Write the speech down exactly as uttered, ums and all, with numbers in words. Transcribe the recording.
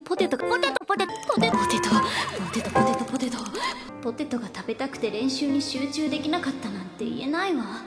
ポテトポテトポテトポテトポテトポテトポテトポテトポテトが食べたくて練習に集中できなかったなんて言えないわ。